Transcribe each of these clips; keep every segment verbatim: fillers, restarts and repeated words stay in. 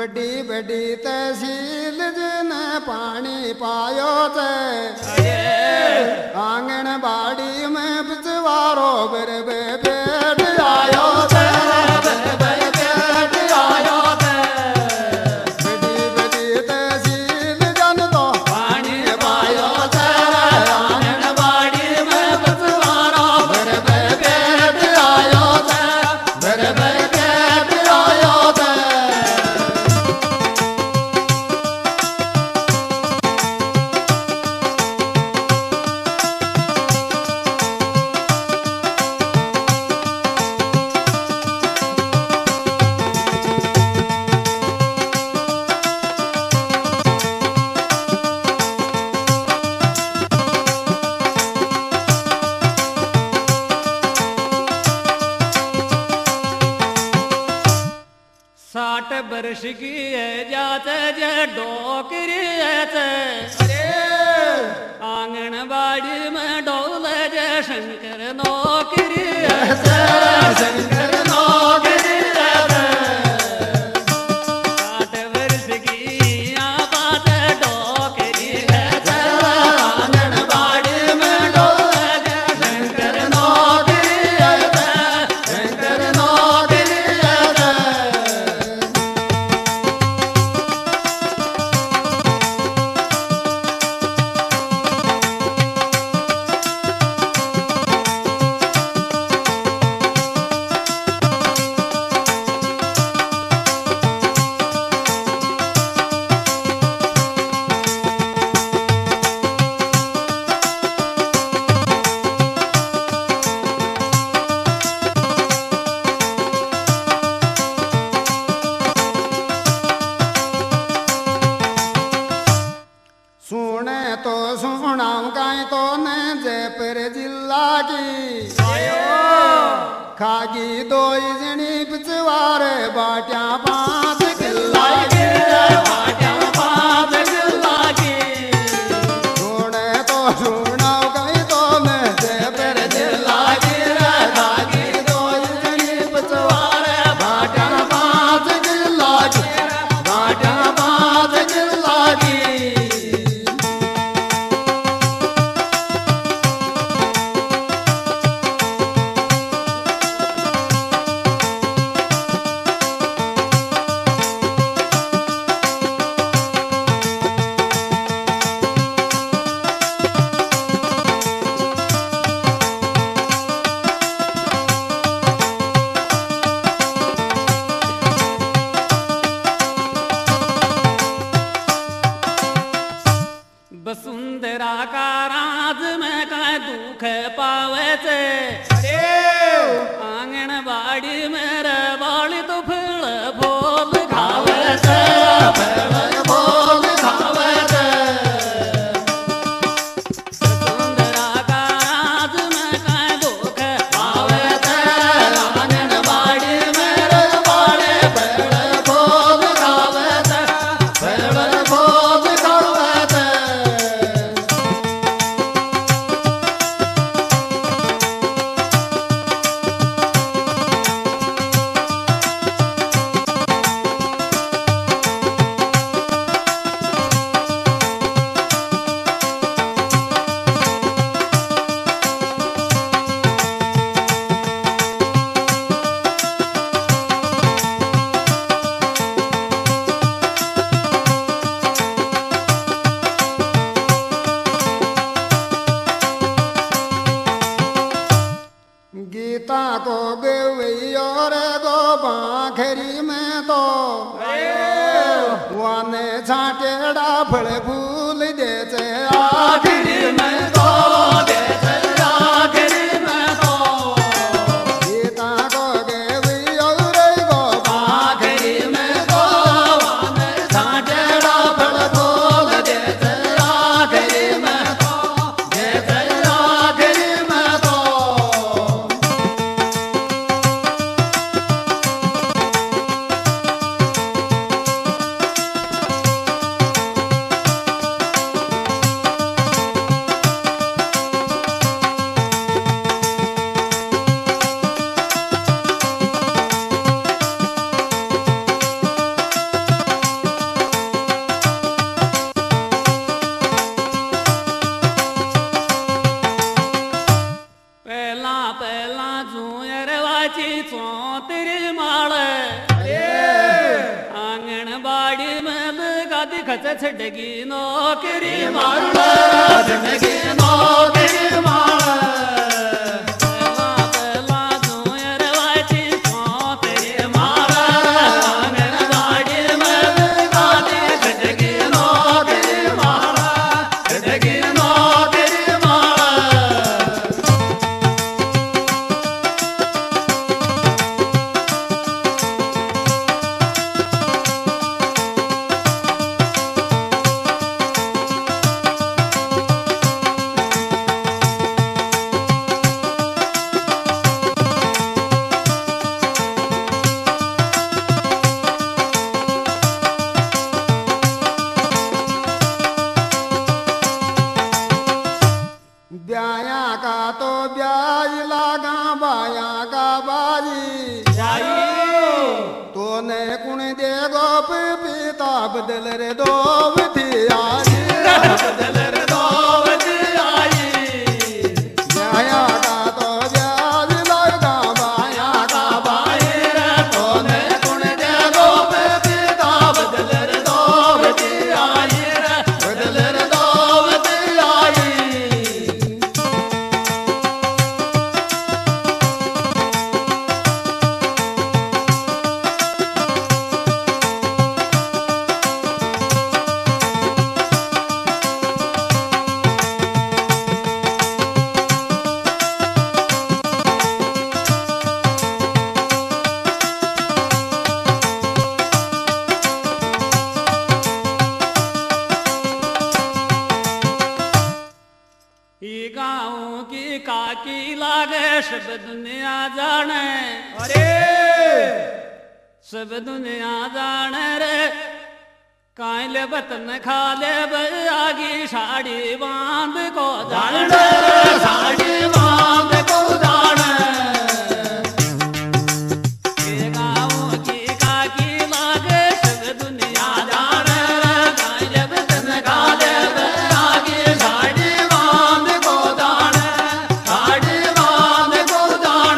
बड़ी बड़ी तहसील जन पानी पायो थे आंगनबाड़ी में बिचवारो बर बेट आयो थे साठ वर्ष की है जाते जे डोकरी है आंगनबाड़ी में डोले जे शंकर नौकरी है शंकर नौकरी है साठ वर्ष की बात डोकरी है आंगनबाड़ी में डोले जे शंकर नौकरी है शंकर नौकरी है। सुने तो सुनाऊं काई तो न जयपुर जिला की खागी दो जनी पिछवार बाटिया पांच किला की बाटिया पांच किला की सुने तो सुनाऊं काई तो न जयपुर जिला की खागी दो जनी पिछवार बाटिया पांच किला की बाटिया पांच किला की वसुंधरा का राज में का दुख पावे थे आंगनबाड़ी में रवाली तो फल भोल खावे थे भोल खावे थे वसुंधरा का राज में का दुख पावे थे आंगनबाड़ी में रवाली फल भोल खावे थे फल भोल खावे थे। गीता को गई और दो बाखरी में तो वाने छाटेड़ा फल फूल देते आखिरी में तो देते आखिरी में तो गीता को गई और दो बाखरी में तो वाने छाटेड़ा फल फूल देते आखिरी में तो देते आखिरी में तो वाची चौतरी माल आंगनबाड़ी में लगा दिखत छड़गी नौकरी माल छड़गी नौकरी माल ब्याया का तो ब्याज लागा बाया का बाजी तो ने कुण दे गोप पिता बदल रे दो विधियारी बदल रे दो विधियारी ब्याया का तो ब्याज लागा बाया का बाजी तो ने कुण दे गोप पिता बदल रे दो विधियारी बदल रे दो विधियारी गाँव की काकी लागे सब दुनिया जाने अरे सब दुनिया जाने रे काले बतन खा ले आगी साड़ी बांध को जान साड़ी बांध को जान गाँव की काकी लागे सब दुनिया जाने काले बतन खा ले आगी साड़ी बांध को जान साड़ी बांध को जान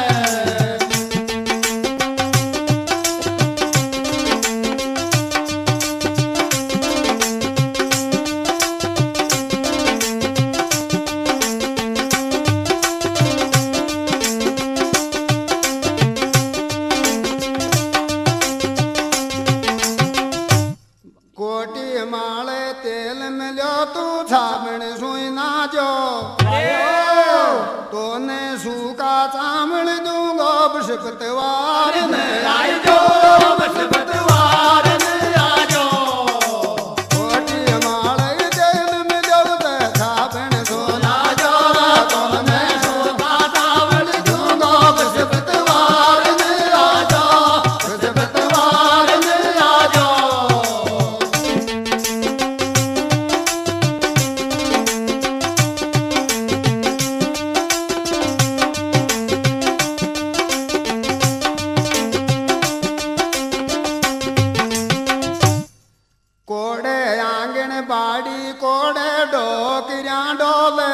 कोटी माले तेल मिलो तू छाबण सुई ना जो तो ने सूखा चावल दूंगो बृहस्पतिवार ने आई जो बृहस्पतिवार ने आ जो कोटी माले तेल मिलो ते छाबण सोना जो तो ने सूखा चावल दूंगो बृहस्पतिवार ने आ जो बृहस्पतिवार ने आ जो कोड़े आंगन बाड़ी कोड़े डोकरिया डोले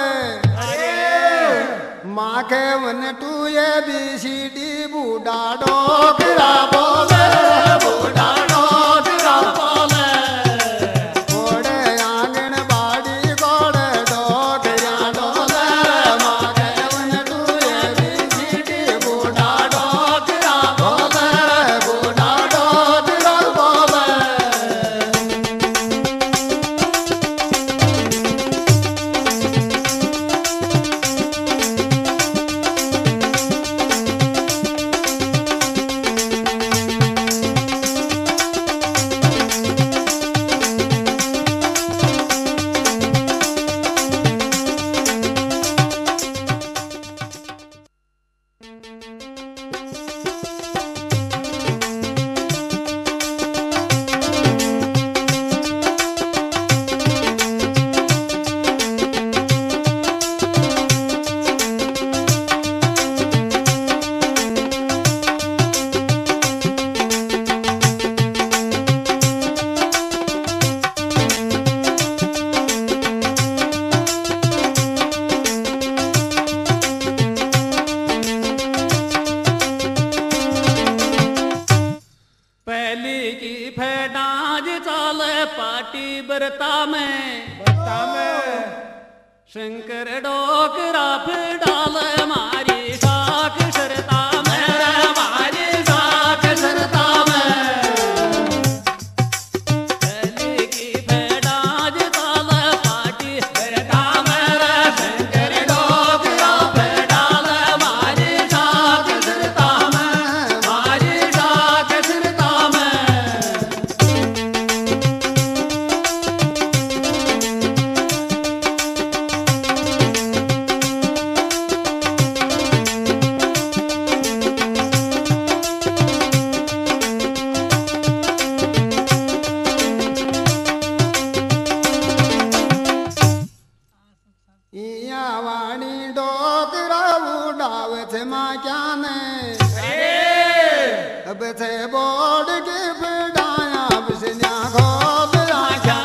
माँ के one two A B C D बूढ़ा डोकरा बोले बूढ़ा डोकरा बोले कोड़े आंगन बाड़ी कोड़े डोकरिया डोले माँ के one two A B C D बूढ़ा डोकरा बोले बूढ़ा डोकरा बोले पाटी बरता में बता में शंकर डोकरा फिर डाल मारी साख शरता में मारी साख शरता में कली की फेडाज ताल पाटी बरता में शंकर डोकरा फिर डाल मारी साख शरता में मारी साख शरता में इया वाणी डोकरा उड़ाव थे माँ क्या ने अब थे बोर्ड के बिडाया बिसन्या खोल राजा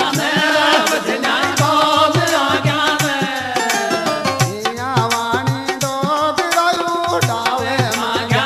इया वाणी डोकरा उड़ाव माँ क्या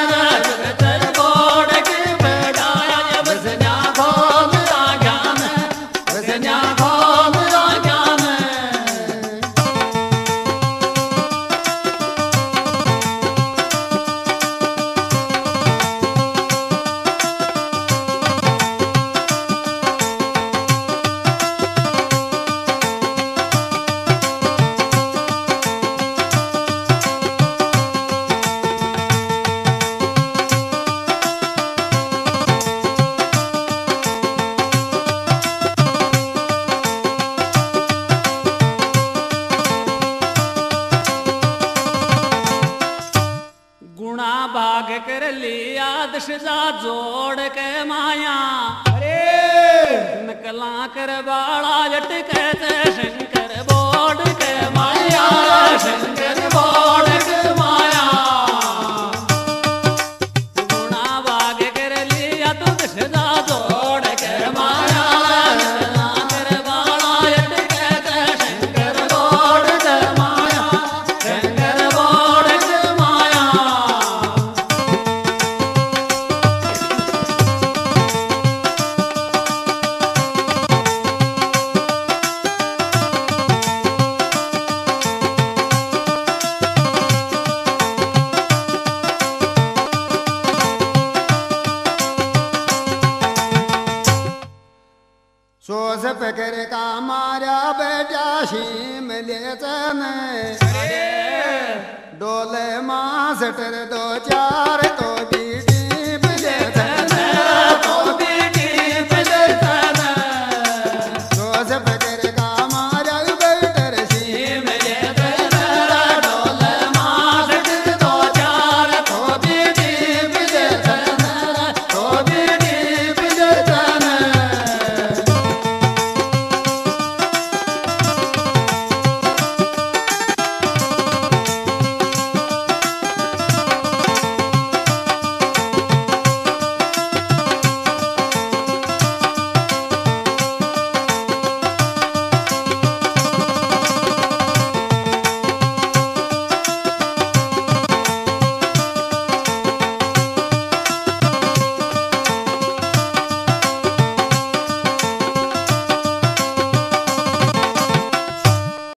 गुणा भाग कर लिया दशजा जोड़ के माया नकला कर बाड़ा जट कहते शंकर बोर्ड के माया शंकर बोर्ड के माया गुणा भाग कर लिया तो दशजा जोड़ के माया नकला कर बाड़ा जट कहते शंकर बोर्ड के माया शंकर बोर्ड के माया सोस पकड़ का मारा बेटा शीम ले चने डोले माँ सटर दो चार